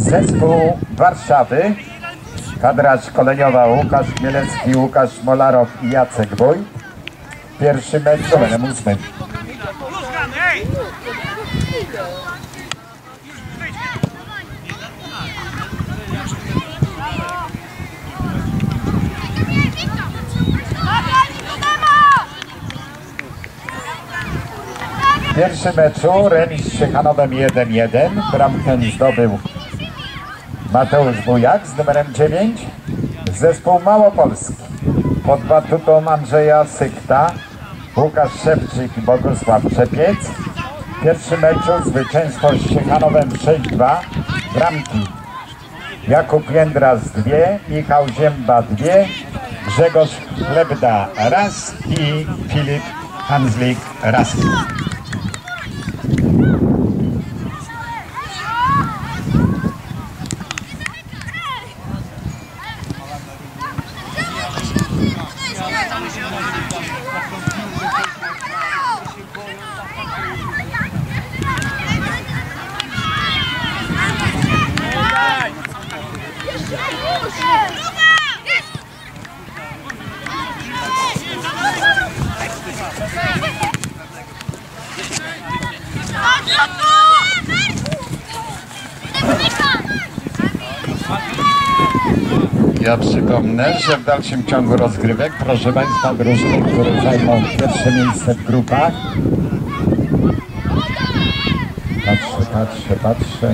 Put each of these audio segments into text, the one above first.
Zespół Warszawy, kadra szkoleniowa Łukasz Chmielewski, Łukasz Molarow i Jacek Wójt. Pierwszy mecz z numerem 8. W pierwszym meczu remis z Ciechanowem 1-1. Bramkę zdobył Mateusz Bujak z numerem 9. Zespół Małopolski pod batutą Andrzeja Sykta, Łukasz Szewczyk i Bogusław Przepiec. W pierwszym meczu zwycięstwo z Ciechanowem 6-2. Bramki Jakub Jędras 2, Michał Zięba 2, Grzegorz Chlebda raz i Filip Hanzlik raz. Ja przypomnę, że w dalszym ciągu rozgrywek, proszę Państwa, drużyny, które zajmą pierwsze miejsce w grupach. Patrzę.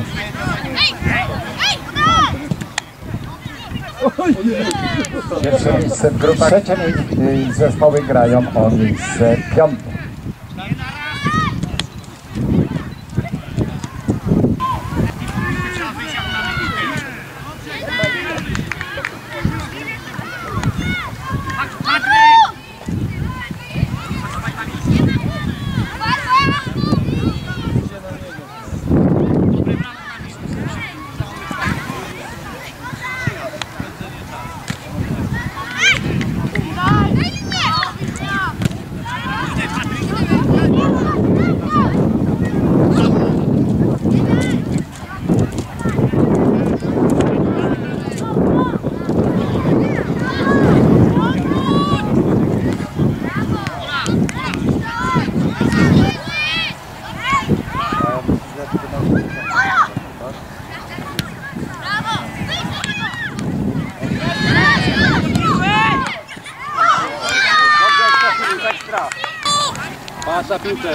Pierwsze miejsce w grupach. Trzecie zespoły grają o miejsce 5. Pasa piłkę.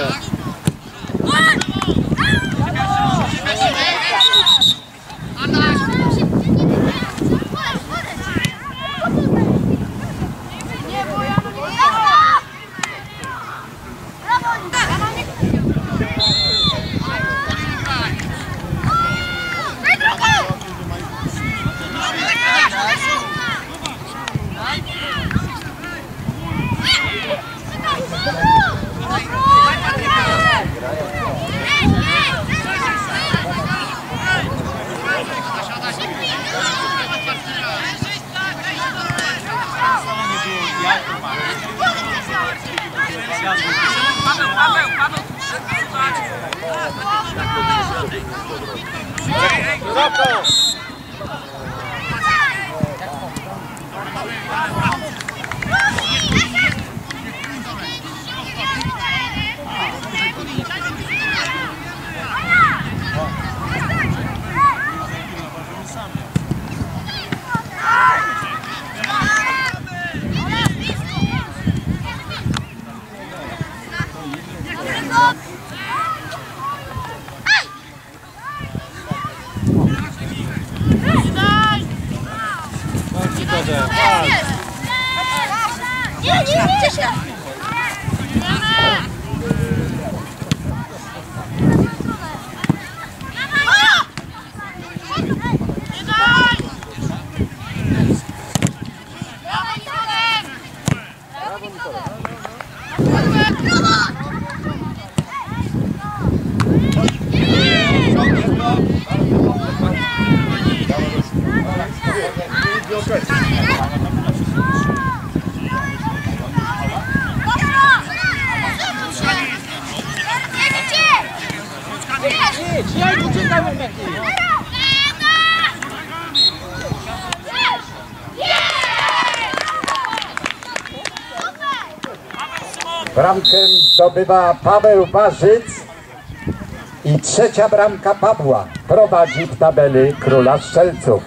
Bramkę zdobywa Paweł Barzyc i trzecia bramka Pawła prowadzi w tabeli Króla Strzelców.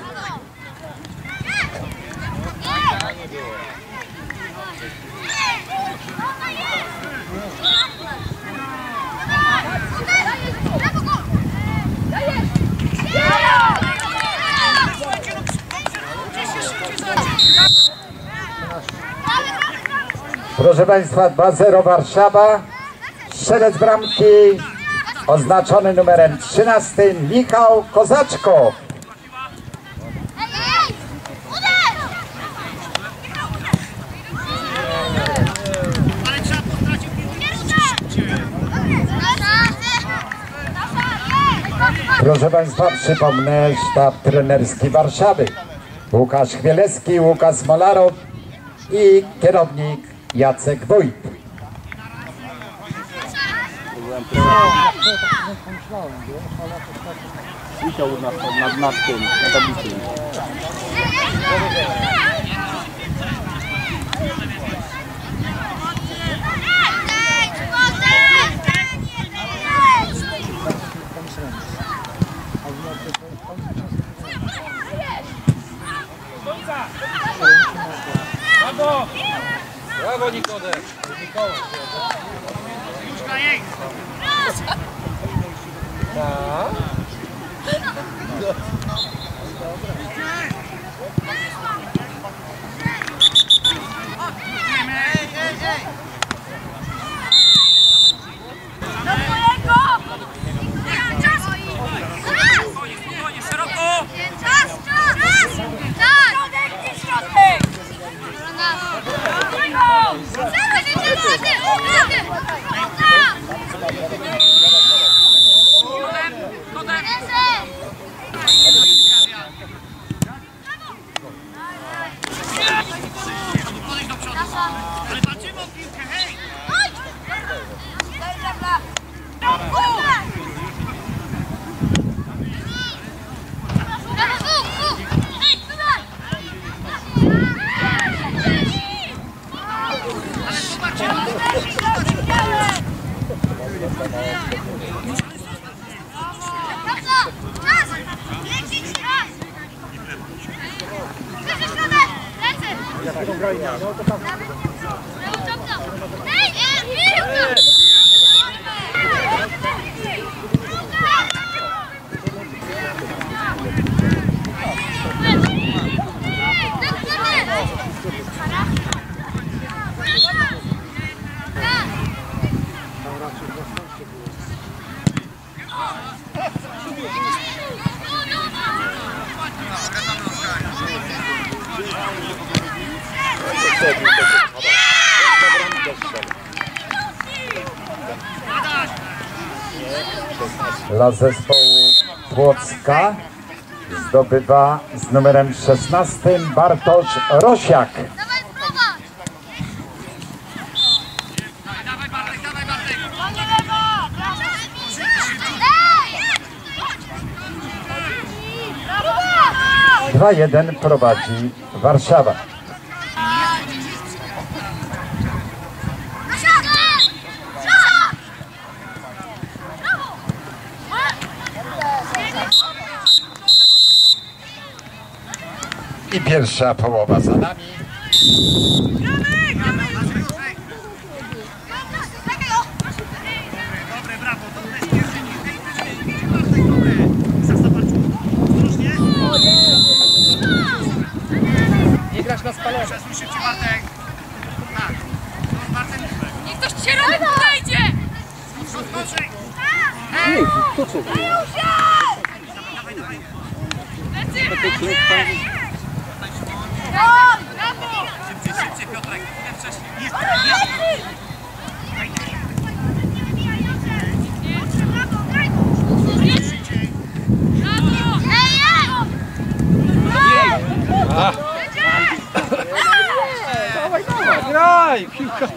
Proszę Państwa, 2-0 Warszawa. Strzelec bramki oznaczony numerem 13 Michał Kozaczko. Proszę Państwa, przypomnę sztab trenerski Warszawy. Łukasz Chmielewski, Łukasz Smolarow i kierownik Jacek Wójt. Wisiał nad tym, na tablicy. Brawo! Brawo, Nikodem! Dla zespołu Płocka zdobywa z numerem 16 Bartosz Rosiak. Dwa 1 prowadzi Warszawa. I pierwsza połowa za nami. Nie grasz na spalonie. Przesuń szybciej, Bartek. Tak. Bartek. Niech ktoś ci robi, podejdzie! Skoczej. Nie, to co? Dawaj, dawaj. Lecimy! Brawo! Szybciej, Piotrek. Nie wcześniej. Jest. Graj! Piłka!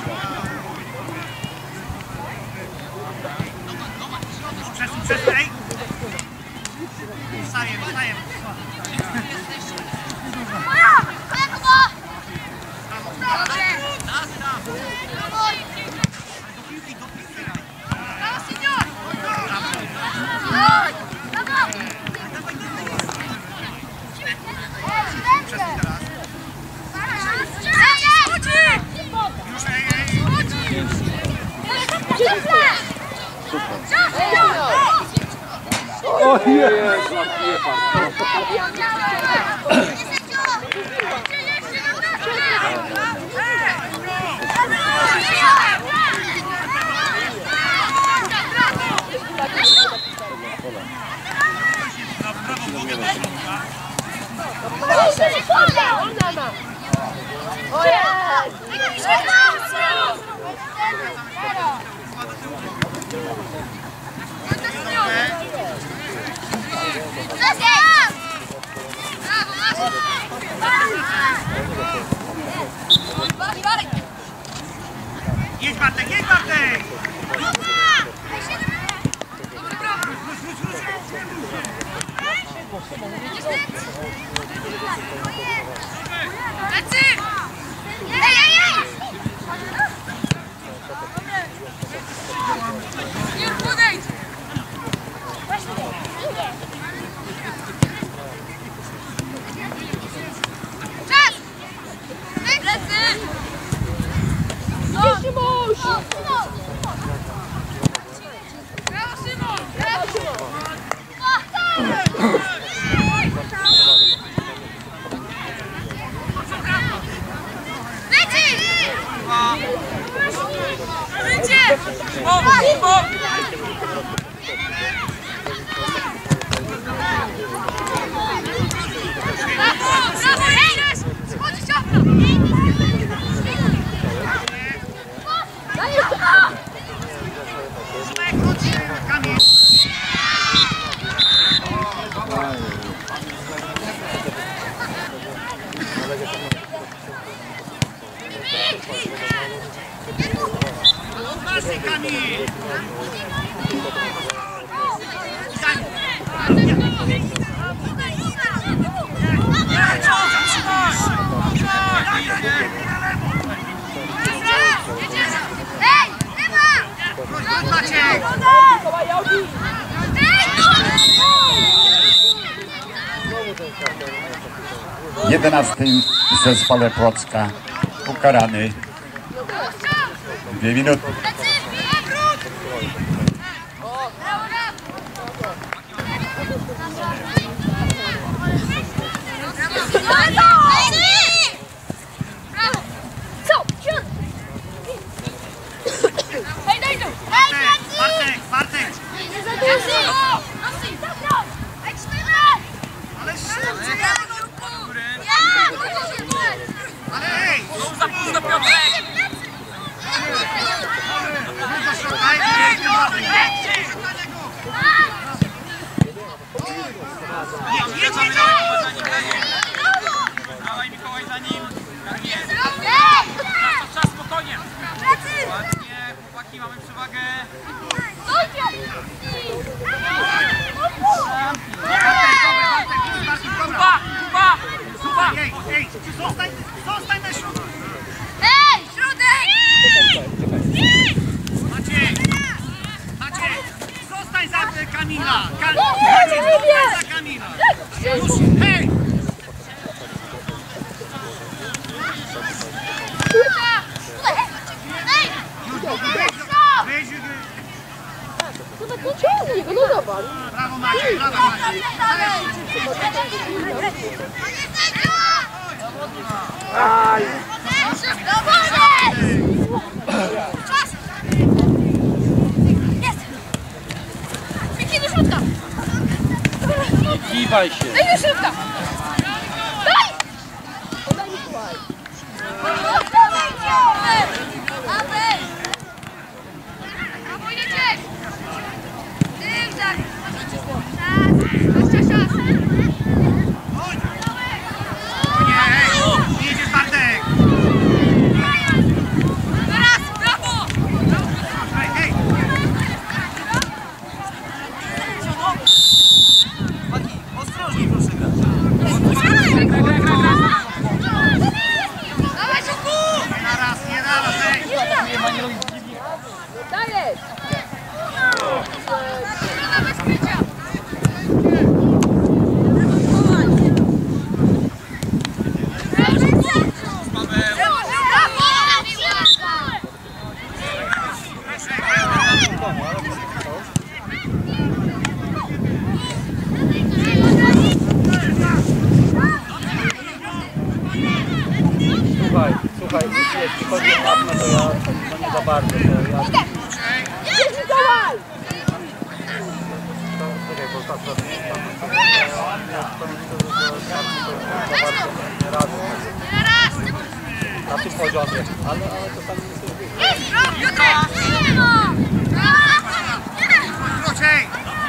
Przesuń, ej! Wstajem. O Jezu, Jedź Bartek, jedź Bartek! Jedenastym w zespole Płocka ukarany 2 minuty. Bartek! Ale hej! Za późno, Piotrek! Dawaj Mikołaj za nim! Tak jest! Czas spokojnie! Ładnie, chłopaki, mamy przewagę! Kuba! Ej, zostań na środku! Ej, środek! Maciej, zostań za Kamila! Maciej, zostań za Kamila! Już, hej! Weź, brawo Maciej, brawo Maciej! nie kiwaj się. Daj do środka! Daj! Brawo, jedziesz! Tyłczak! Czas! Nie, jedziesz Bartek! Teraz! bardzo. Jedź Mikołaj! Na tym poziomie, ale czasami nie sobie Krócej!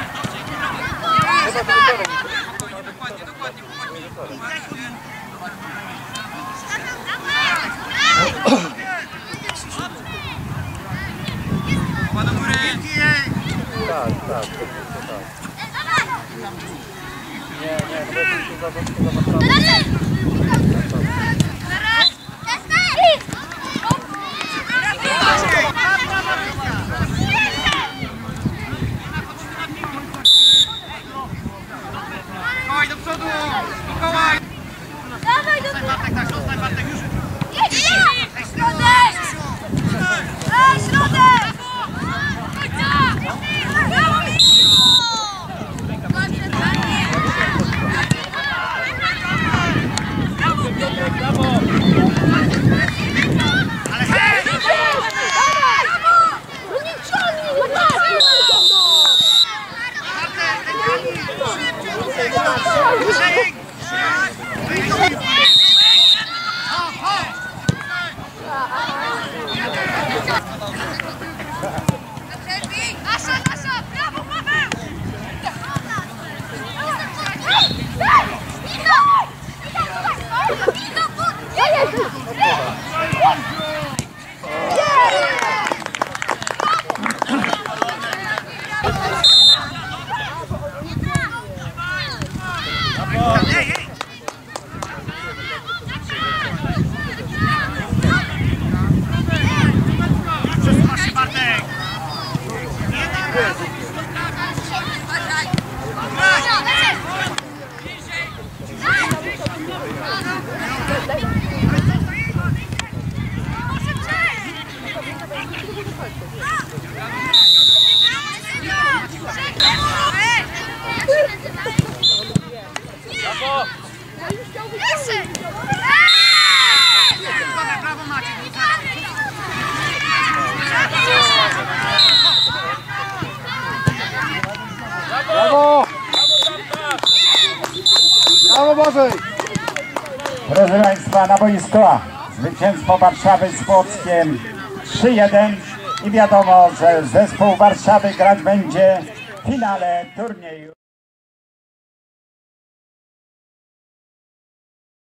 tak. Nie, no bo to Mikołaj do przodu! Mikołaj! Dawaj do tyłu! Bartek, tak, zostań Bartek, już! Jedź! Środek! Środek! Brawo, Ale hej! No nie ciągnij! Asza, brawo, Paweł! Hej, hej! Przesuwasz się, Bartek! Brawo, Maciek! Brawo! Brawo Bożej! Proszę Państwa, na boisku A zwycięstwo Warszawy z Płockiem 3-1 i wiadomo, że zespół Warszawy grać będzie w finale turnieju.